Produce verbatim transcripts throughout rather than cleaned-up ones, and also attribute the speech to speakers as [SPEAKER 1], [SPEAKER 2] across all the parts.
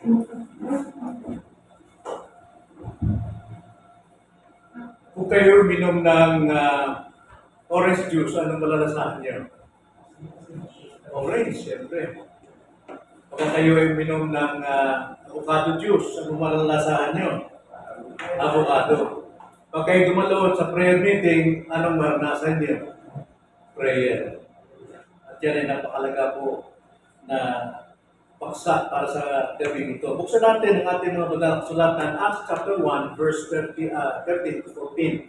[SPEAKER 1] Kung kayo minom ng uh, orange juice, anong malalasahan niyo? Orange, siyempre. Kung kayo ay minom ng uh, avocado juice, anong malalasahan niyo? Avocado. Pag kayo dumalo sa prayer meeting, anong maranasan niyo? Prayer. At yan ay napakalaga po na paksa para sa gabing ito. Buksan natin ang ating mga banal kasulatan, Acts chapter one, verse thirty, uh, thirteen to fourteen.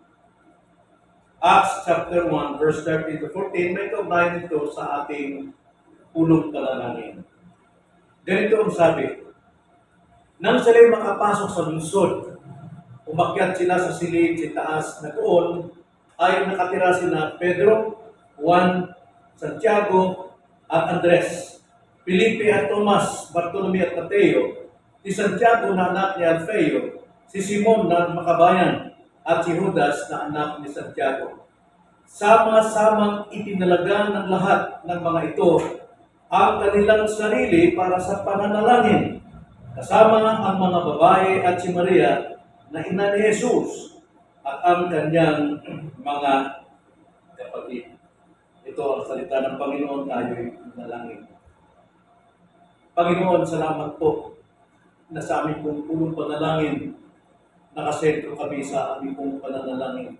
[SPEAKER 1] Acts chapter one, verse thirteen to fourteen, may kaugnayan ito sa ating punong panalangin. Ganito ang sabi, nang sila'y makapasok sa lungsod, umakyat sila sa silid sa taas na doon, ay nakatira sina Pedro, Juan, Santiago, at Andres, Felipe at Tomas, Bartolome at Mateo, si Santiago na anak ni Alfeo, si Simon na makabayan, at si Judas na anak ni Santiago. Sama-samang itinalaga ng lahat ng mga ito ang kanilang sarili para sa pananalangin, kasama ang mga babae at si Maria na ina ni Jesus at ang kanyang mga kapatid. Ito ang salita ng Panginoon, tayo'y manalangin. Panginoon, salamat po na sa aming pong punong panalangin, nakasentro kami sa aming pong pananalangin.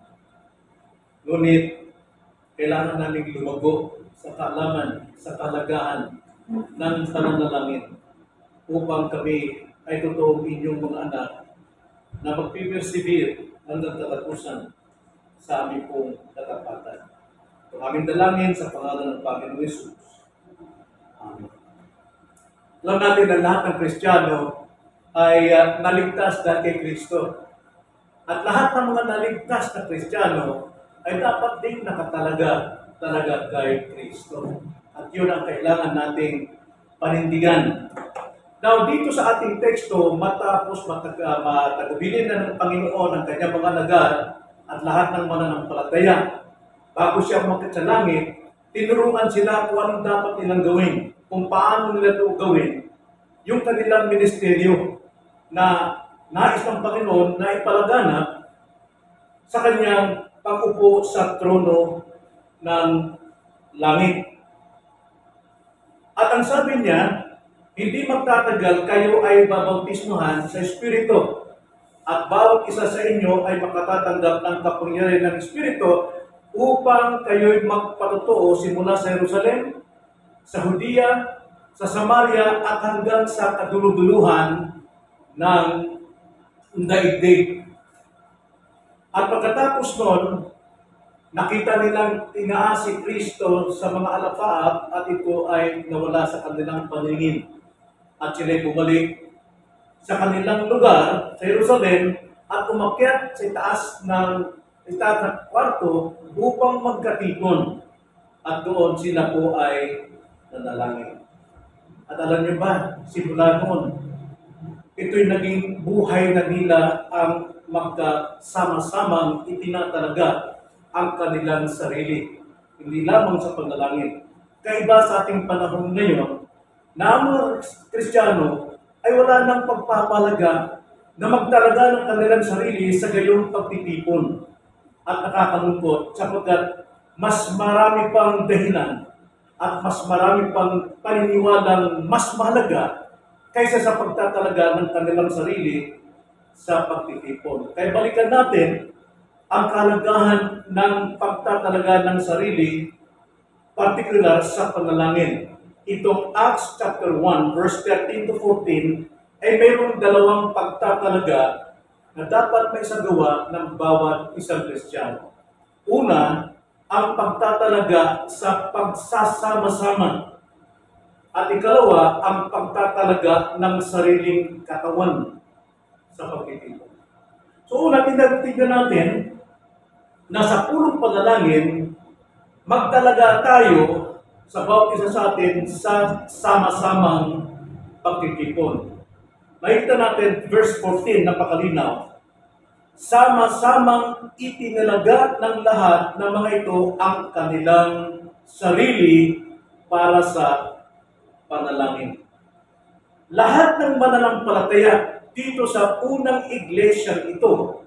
[SPEAKER 1] Ngunit, kailangan namin lumago sa kaalaman, sa kalagahan ng pananalangin upang kami ay totoong inyong mga anak na magpipersevere hanggang katapusan sa aming pong katapatan. Ito aming dalangin sa pangalan ng Panginoon Jesus. Amen. Alam natin na lahat ng Kristiyano ay uh, naligtas dahil kay Kristo. At lahat ng mga naligtas na Kristiyano ay dapat din nakatalaga talaga kay Kristo. At yun ang kailangan nating panindigan. Now, dito sa ating teksto, matapos matag uh, matagabilin na ng Panginoon ang kanyang mga lagar at lahat ng mananampalataya, bago siya umakyat sa langit, tinuruan sila kung anong dapat nilang gawin, kung paano nila ito gawin, yung kanilang ministeryo na nais ng Panginoon na ipalaganap sa kanyang pag-upo sa trono ng langit. At ang sabi niya, hindi magtatagal kayo ay babautismuhan sa Espiritu at bawat isa sa inyo ay makatatanggap ng kapangyarihan ng Espiritu upang kayo'y magpatotoo simula sa Jerusalem, sa Judea, sa Samaria at hanggang sa kaduluduluhan ng daigdig. At pagkatapos nun, nakita nilang tinaas si Kristo sa mga alapaap at ito ay nawala sa kanilang paningin. At sila'y bumalik sa kanilang lugar sa Jerusalem at umakyat sa taas ng itaas ng kwarto upang magkatipon. At doon sila po ay nanalangin. At alam niyo ba, simula noon, ito'y naging buhay na nila ang magkasama-samang itinatalaga ang kanilang sarili. Hindi lamang sa panalangin. Kaiba sa ating panahon ngayon, na ang mga Kristiyano ay wala nang pagpapalaga na magtalaga ng kanilang sarili sa gayong pagtitipon. At nakakalungkot sapagkat mas marami pang dahilan at mas marami pang paniniwalang mas mahalaga kaysa sa pagtatalaga ng kanilang sarili sa pagtitipon. Kaya balikan natin ang kahalagahan ng pagtatalaga ng sarili, partikular sa panalangin. Itong Acts chapter one, verse thirteen to fourteen, ay mayroong dalawang pagtatalaga na dapat may isagawa ng bawat isang Kristiyano. Una, ang pagtatalaga sa pagsasama-sama. At ikalawa, ang pagtatalaga ng sariling katawan sa pagtitipon. So una, tingnan natin na sa pulong panalangin, magtalaga tayo sa bawat isa sa atin sa sama-samang pagtitipon. Makikita natin verse fourteen, napakalinaw. Sama-samang itinalaga ng lahat ng mga ito ang kanilang sarili para sa panalangin. lahat ng mananampalataya dito sa unang iglesia ito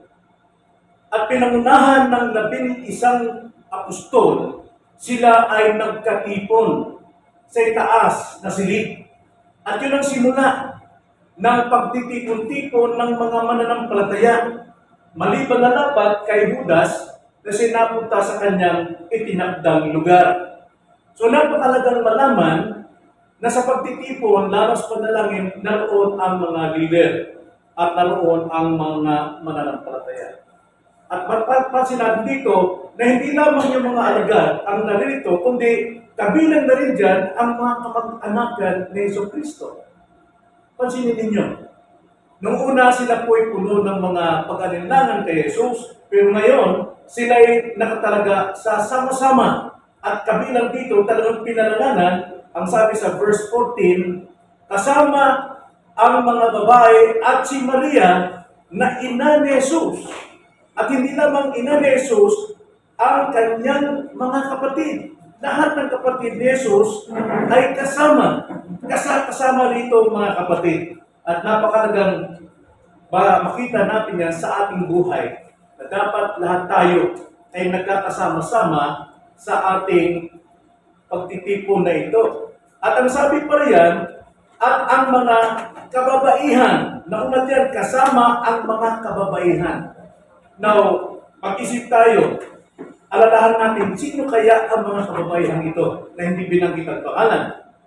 [SPEAKER 1] at pinangunahan ng labing isang apostol, sila ay nagkatipon sa itaas na silid. At yun ang simula ng pagtitipon-tipon ng mga mananampalataya. Maliban na dapat kay Judas na sinapunta sa kanyang itinakdang lugar. So napakalagang malaman na sa pagtitipon, laras panalangin, naroon ang mga leader at naroon ang mga mananampalataya. At mapapansin natin dito na hindi lamang yung mga alagad ang naririto, kundi kabilang na rin dyan ang mga kapag-anakan ni Yesu Kristo. Pansinin ninyo, nung una sila po ay puno ng mga pag-alinlangan kay Jesus, pero ngayon sila ay nakatalaga sa sama-sama. At kabilang dito talagang pinalalanan, ang sabi sa verse fourteen, kasama ang mga babae at si Maria na ina ni Jesus. At hindi lamang ina ni Jesus, ang kanyang mga kapatid. Lahat ng kapatid ni Jesus ay kasama. Kasama rito mga kapatid. At napakalagang ba, makita natin yan sa ating buhay na dapat lahat tayo ay nagkakasama-sama sa ating pagtitipon na ito. At ang sabi pa riyan, at ang mga kababaihan, na una diyan, kasama ang mga kababaihan. Now, mag-isip tayo, alalahan natin, sino kaya ang mga kababaihan ito na hindi binanggit ang pangalan?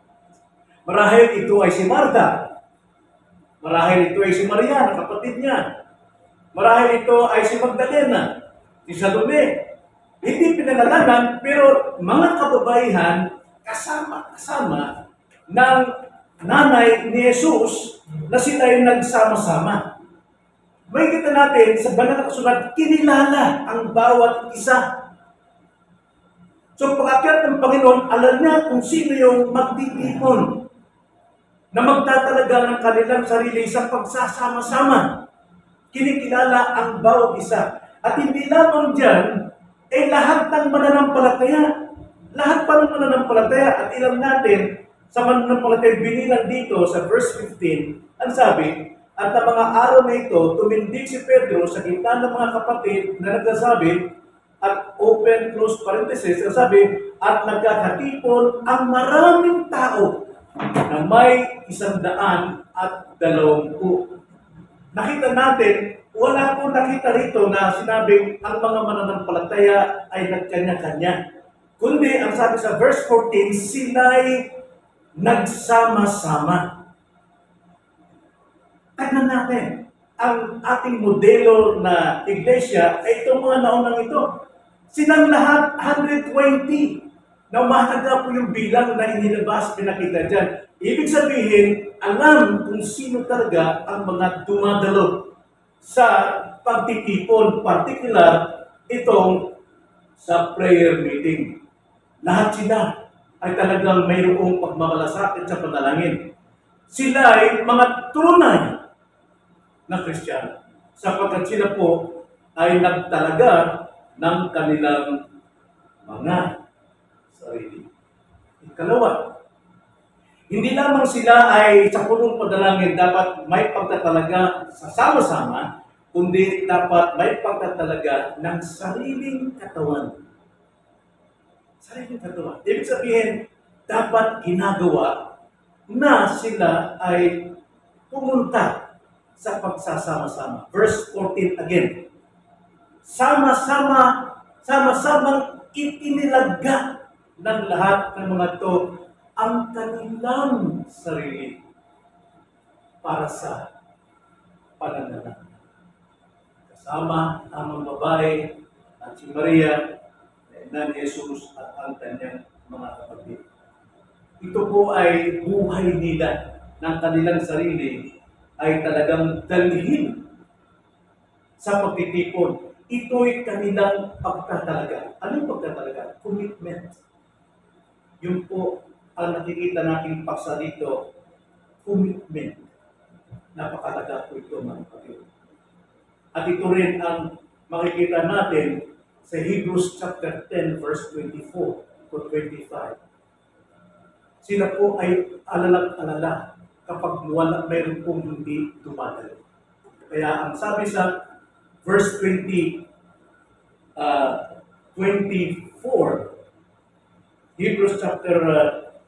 [SPEAKER 1] Marahil ito ay si Martha. Marahil ito ay si Maria, na kapatid niya. Marahil ito ay si Magdalena, si Salome. Hindi pinangalanan, pero mga kababaihan kasama-kasama ng nanay ni Jesus na sila ay nagsama-sama. May kita natin sa banal na kasulat, kinilala ang bawat isa. So pag-akyat ng Panginoon, alam niya kung sino yung magtitipon na magtatalaga ng kanilang sarili sa pagsasama-sama. Kinikilala ang bawat isa. At hindi lamang dyan, eh lahat ng mananampalataya. Lahat pa ng mananampalataya. At ilang natin, sa mananampalataya binilang dito sa verse fifteen, ang sabi, at na mga araw na ito, tumindig si Pedro sa gitna ng mga kapatid na nagsasabi, at open, close parenthesis, nagsasabi, at nagkakatipon ang maraming tao na may isang daan at dalawampu. Nakita natin, wala po nakita rito na sinabing ang mga mananampalataya ay nagkanya-kanya. Kundi, ang sabi sa verse fourteen, sila'y nagsama-sama. Tignan natin, ang ating modelo na iglesia ay itong mga naunang ito. Silang lahat, one hundred twenty. Na mahalaga po yung bilang na inilabas, pinakita dyan. Ibig sabihin, alam kung sino talaga ang mga dumadalo sa pagtitipon, particular itong sa prayer meeting. Lahat sila ay talagang mayroong pagmamalasakit sa panalangin. Sila ay mga tunay na Kristiyano, sapagkat sila po ay nagtalaga ng kanilang mga sarili. Ikalawa, hindi lamang sila ay sa punong panalangin dapat may pagtatalaga sa sama-sama, kundi dapat may pagtatalaga ng sariling katawan. Sariling katawan. Ibig sabihin, dapat ginagawa na sila ay pumunta sa pagsasama-sama. Verse fourteen again. Sama-sama, sama-samang itinilaga ng lahat ng mga ito ang kanilang sarili para sa pananalaangin. Kasama ang mga babae at si Maria, na ni Jesus at ang kanyang mga kapatid. Ito po ay buhay nila ng kanilang sarili ay talagang dalhin sa pagtitipon. Ito'y kanilang pagtatalaga. Anong pagtatalaga? Commitment. Yun po ang nakikita nating paksa dito, commitment. Napakalaga po ito, mga kapatid. At ito rin ang makikita natin sa Hebrews chapter ten, verse twenty-four to twenty-five. Sila po ay alala't alala kapag wala mayroon pong hindi dumadalo. Kaya ang sabi sa verse twenty, uh, twenty-four, Hebrews chapter uh,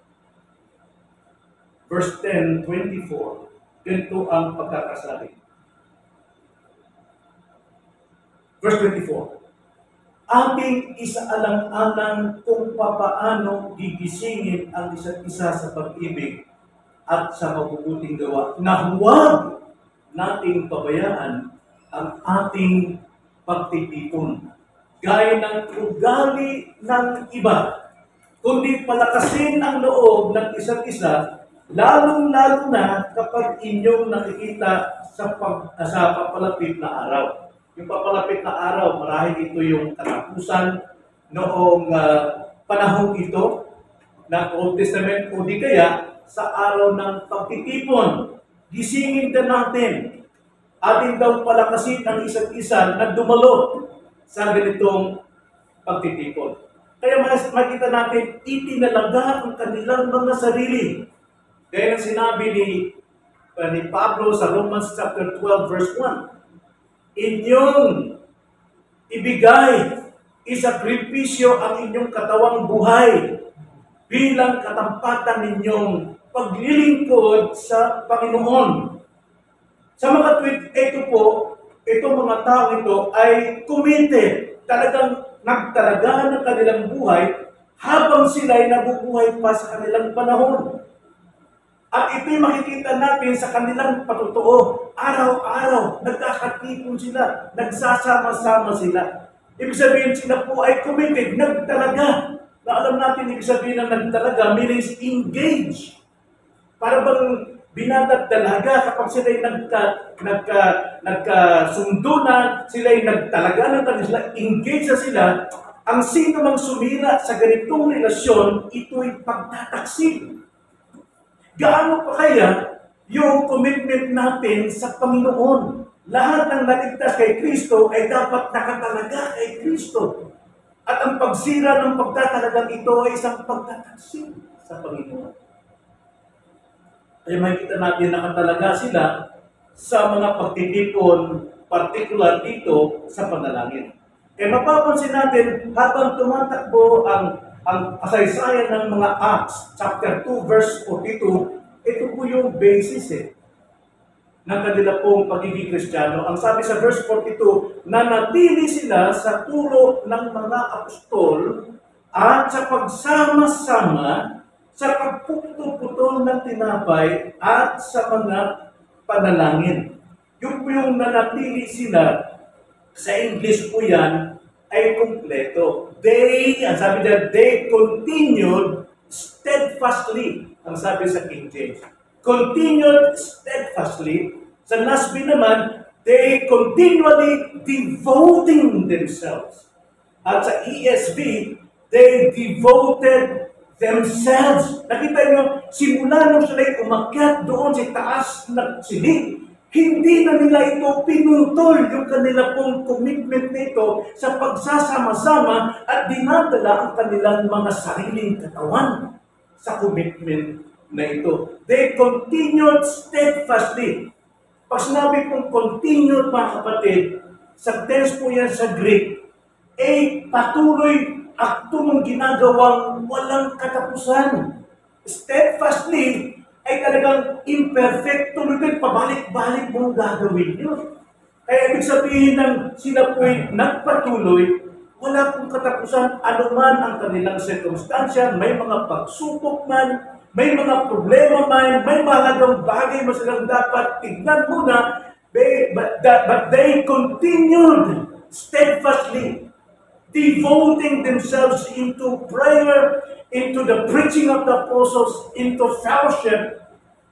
[SPEAKER 1] verse ten, twenty-four, ganito ang pagkakasabi. Verse twenty-four, ating isaalang-alang kung papaano gigisingin ang isa't isa sa pag-ibig at sa mabubuting gawa na huwag nating pabayaan ang ating pagtitipon gaya ng ugali ng iba, kundi palakasin ang loob ng isa't isa, lalong-lalo na kapag inyong nakikita sa, pag, sa papalapit na araw. Yung papalapit na araw, marahil ito yung katapusan noong uh, panahong ito ng Old Testament o di kaya sa araw ng pagtitipon. Gisingin ka natin. Atin daw palakasin ang isa't isa na dumalo sa ganitong pagtitipon. Kaya mas makita natin, itinalaga ang kanilang mga sarili. Kaya sinabi ni, uh, ni Pablo sa Romans chapter twelve verse one, inyong ibigay, isakripisyo ang inyong katawang buhay bilang katampatan ninyong paglilingkod sa Panginoon. Sa mga tweet, ito po, itong mga tao ito ay committed, talagang nagtalaga ng kanilang buhay habang sila ay nabubuhay pa sa kanilang panahon. At ito'y makikita natin sa kanilang patutuo. Araw-araw, nagkakatipon sila, nagsasama-sama sila. Ibig sabihin sila po ay committed, nagtalaga. Na alam natin, ibig sabihin ng nagtalaga means engage. Para bang binatag-dalaga kapag sila ay nagka, nagka, nagkasundo na, sila ay nagtalaga ng kanila, engage na sila. Ang sino mang sumira sa ganitong relasyon, ito'y pagtataksil. Gaano pa kaya yung commitment natin sa Panginoon? Lahat ng naligtas kay Kristo ay dapat nakatalaga kay Kristo. At ang pagsira ng pagtatalagang ito ay isang pagtataksil sa Panginoon. Kaya makikita natin nakatalaga sila sa mga pagtitipon, particular dito sa panalangin. Kaya mapapansin natin habang tumatakbo ang ang kasaysayan ng mga Acts, chapter two, verse forty-two, ito po yung basis eh, ng kanila pong pagiging Kristiyano. Ang sabi sa verse forty-two, nanatili sila sa turo ng mga apostol at sa pagsama-sama, sa pagpuputol ng tinapay at sa mga panalangin. Yung po yung nanatili sila, sa English po yan, ay kumpleto. They, ang sabi niya, they continued steadfastly. Ang sabi sa King James. Continued steadfastly. Sa N A S B naman, they continually devoting themselves. At sa E S V, they devoted themselves. Nakita niyo, simula nung sila'y umakyat doon sa taas ng siling, hindi na nila ito pinutol yung kanila pong commitment nito sa pagsasama-sama at dinadala ang kanilang mga sariling katawan sa commitment na ito. They continued steadfastly. Pag sinabi kong continued, mga kapatid, sa tense po yan sa Greek, ay patuloy akto mong ginagawang walang katapusan. Steadfastly, ay talagang imperfect, tuloy pabalik-balik mong gagawin yun. Kaya ibig sabihin ng sila po'y nagpatuloy, wala pong katapusan, anuman ang kanilang circumstansya, may mga pagsubok man, may mga problema man, may mahalagang bagay mo silang dapat tignan muna, but, but they continued steadfastly, devoting themselves into prayer, into the preaching of the apostles, into fellowship,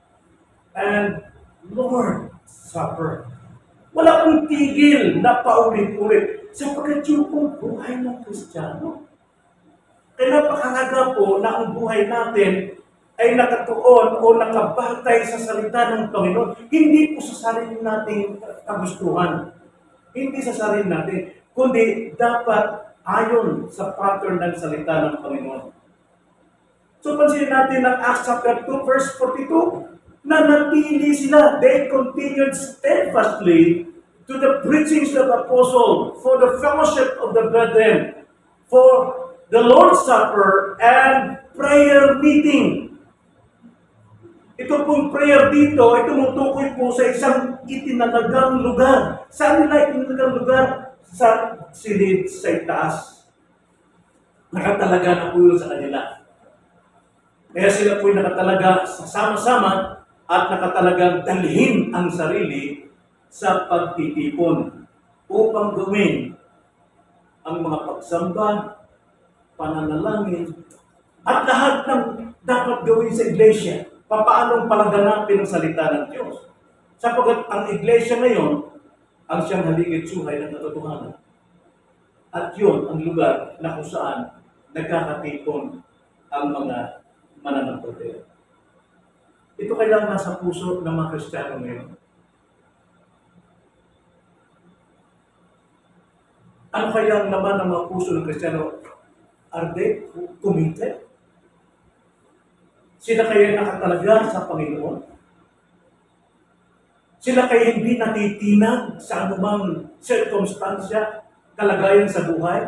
[SPEAKER 1] and Lord Supper. Wala pong tigil na paulit-ulit sapagkat yung pong buhay ng Kristiyano. Kaya napakahalaga po na ang buhay natin ay nakatuon o nakabatay sa salita ng Panginoon, hindi po sa sarili nating kagustuhan, hindi sa sarili natin, kundi dapat ayon sa pattern ng salita ng Panginoon. So, pansinin natin ang Acts chapter two, verse forty-two. Nanatili sila. They continued steadfastly to the preachings of the apostle, for the fellowship of the brethren, for the Lord's Supper, and prayer meeting. Ito pong prayer dito ay tumutukoy po sa isang itinalagang lugar. Saan nila itinalagang lugar? Sa silid, sa itaas. Nakatalaga na po yun sa kanila. Kaya sila po nakatalaga sa sama-sama at nakatalagang dalhin ang sarili sa pagtitipon upang gawin ang mga pagsamba, pananalangin, at lahat ng dapat gawin sa iglesia. Papaanong palaganapin ang salita ng Diyos? Sapagkat ang iglesia ngayon ang siyang haligid-suhay ng katotohanan. At yun ang lugar na kung saan nagkakatipon ang mga mananampalataya. Ito kailangan nasa puso ng mga Kristiyano ngayon. Ano kaya ang laman ng mga puso ng Kristiyano? Are they committed? Sila kaya nakatalaga sa Panginoon? Sila kaya hindi natitinag sa anumang circumstansya, kalagayan sa buhay?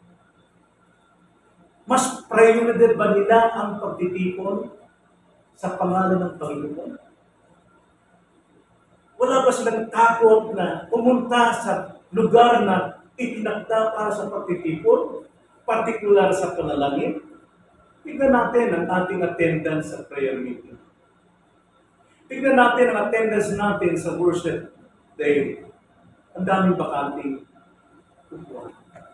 [SPEAKER 1] Mas prioridad ba nila ang pagtitipon sa pangalan ng Panginoon? Wala ba silang takot na pumunta sa lugar na itinakda para sa pagtitipon, partikular sa panalangin? Tignan natin ang ating attendance sa prayer meeting. Tignan natin ang attendance natin sa worship day. Ang daming bakanting upuan.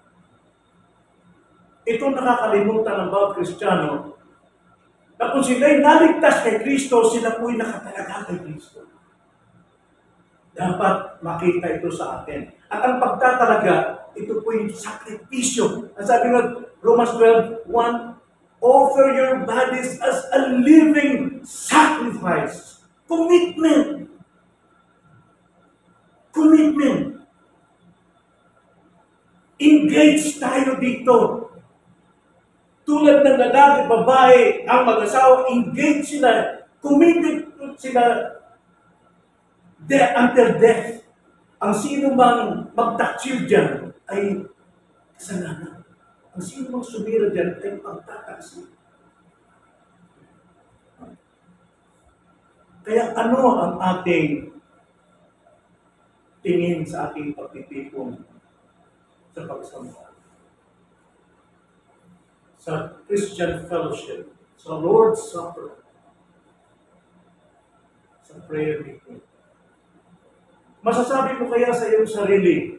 [SPEAKER 1] Ito nakakalimutan ng bawat Kristiyano na kung sila'y naligtas kay Kristo, sila po'y nakatalaga kay Kristo. Dapat makita ito sa atin. At ang pagtatalaga, ito po'y sakripisyo. Ang sabi ng Romans twelve one, offer your bodies as a living sacrifice. Commitment. Commitment. Engage tayo dito. Tulad ng lalaki, babae, ang mag-asawa, engage sila. Committed sila de until death. Ang sino mang magtaksil dyan ay kasalanan. Ang sino mang sumira dyan ay pagtataksil. Kaya ano ang ating tingin sa ating pagtitipon sa pagsamba? Sa Christian fellowship, sa Lord's Supper, sa prayer meeting. Masasabi mo kaya sa iyong sarili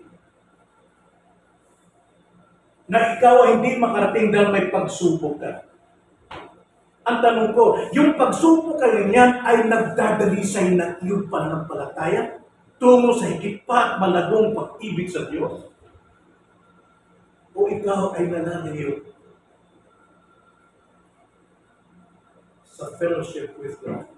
[SPEAKER 1] na ikaw ay hindi makarating dahil may pagsubok ka? Ang tanong ko, yung pagsubok kayo niyan ay nagdadalisay na iyong pananampalataya tungo sa higit pa at malagong pag-ibig sa Diyos? O ikaw ay nananayo sa fellowship with God?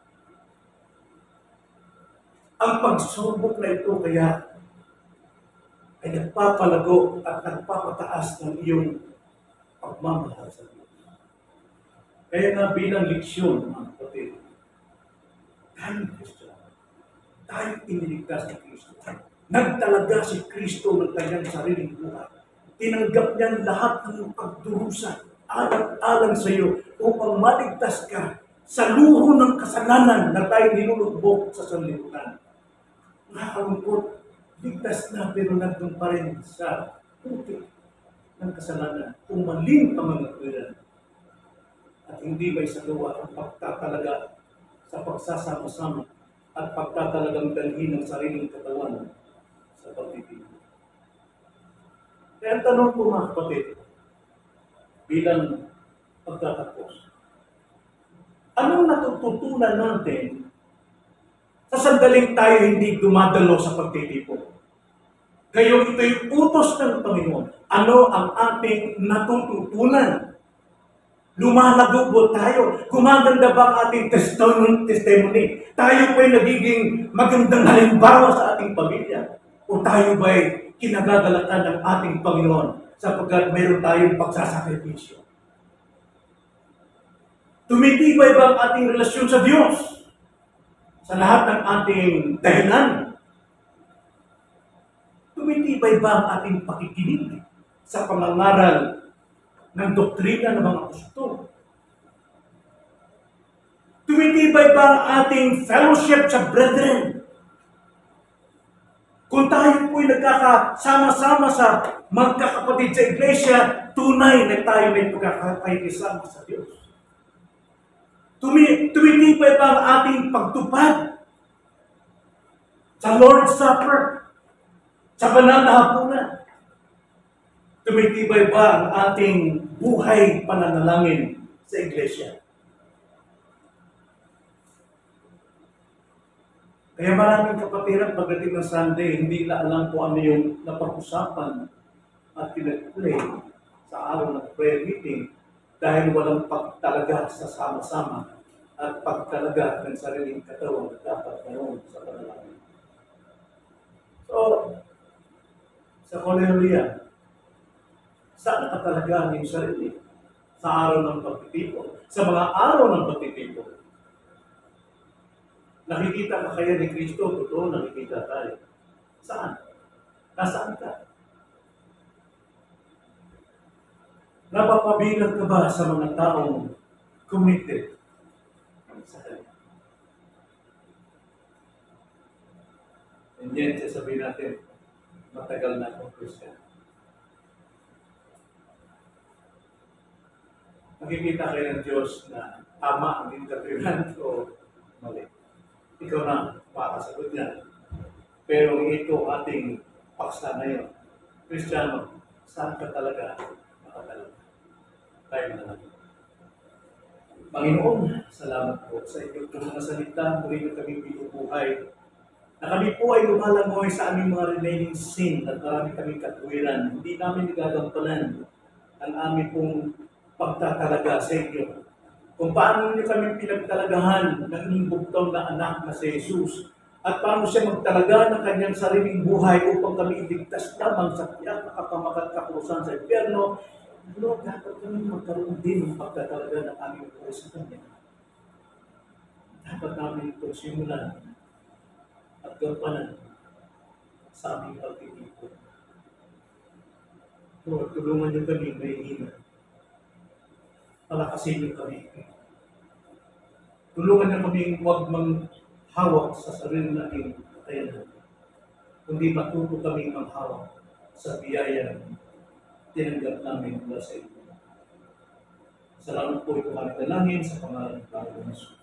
[SPEAKER 1] Ang pagsubok na ito kaya ay nagpapalago at nagpapataas ng iyong pagmamahal sa Diyos. Kaya nga bilang leksyon, mga kapatid, tayong Kristiyano, tayong iniligtas ni Kristo. Nagtalaga si Kristo ng kanyang sariling buhay. Tinanggap niya lahat ng pagdurusa, alang-alang sa iyo, upang maligtas ka sa luho ng kasalanan na tayo nilulubog sa sanlibutan. Nakakalungkot, ligtas na pero nandun pa rin sa putik ng kasalanan. Umaling ang mga kailan. At hindi ba isagawa ang pagtatalaga sa pagsasama-sama at pagtatalagang dalhin ng sariling katawan sa pagtitipon. Kaya ang tanong ko, mga kapatid, bilang pagtatapos, anong natututunan natin sa sandaling tayo hindi dumadalo sa pagtitipon? Gayong ito'y utos ng Panginoon. Ano ang ating natututunan? Lumalago po tayo. Gumaganda ba ang ating testimony? Tayo ba'y nagiging magandang halimbawa sa ating pamilya? O tayo ba'y kinagagalatan ng ating Panginoon sapagkat mayroon tayong pagsasakripisyo? Tumitibay ba ang ating relasyon sa Diyos? sa lahat ng ating dahilan. Tumitibay ba ang ating pakikinig sa pangangaral ng doktrina ng mga apostol? Tumitibay ba ang ating fellowship sa brethren? Kung tayo po'y nagkakasama-sama sa magkakapatid sa iglesia, tunay na tayo may pagkakakisama sa Diyos. Tumi tumitibay ba ang ating pagtupad sa Lord's Supper, sa banal na hapunan? Tumitibay ba ang ating buhay pananalangin sa iglesia? Kaya maraming kapatiran pagdating ng Sunday, hindi na alam kung ano yung napag-usapan at pinag-play sa araw ng prayer meeting dahil walang pagtalaga sa sama-sama at pagtalaga ng sariling katawan na dapat ganoon sa panalangin. So, sa Koinonia, saan nakatalaga ang iyong sarili? Sa araw ng pagtitipon, sa mga araw ng pagtitipon. Nakikita ka kaya ni Kristo? Totoo, nakikita tayo. Saan? Nasaan ka? Napapabilang ka ba sa mga taong committed sa Kanya? And yet, sasabihin natin, matagal na akong Christian. Nakikita kayo ng Diyos na tama ang interpretation o mali. Ikaw na makasagot niya. Pero ito ating paksa na yun. Kristiyano, saan ka talaga makatalaga? Tayo na lang. Panginoon, salamat po sa iyong mga salita. Muli na kami binubuhay. Na kami po ay lumalangoy sa aming mga remaining sin at marami kaming katuwiran. Hindi namin nagagampanan ang aming pong pagtatalaga sa inyo. Kung paano niyo kami pinagtalagahan ng inyong bugtong na anak na si Jesus at paano siya magtalaga ng kanyang sariling buhay upang kami iligtas lamang sa tiyak na kapamakat kapurusan sa impyerno, Lord, dapat kami magkaroon din ng pagtatalaga ng aming buhay sa Kanya. Dapat namin itong simulan at gampanan sa aming pagtitipon. Lord, tulungan niyo kami may hina. Palakasin niyo kami. Tulungan niyo kami huwag manghawak sa sarili nating kakayanan, kundi matuto kami manghawak sa biyaya tinanggap namin mula sa inyo. Salamat po ito kami dalangin sa pangalan ng Panginoon Jesus.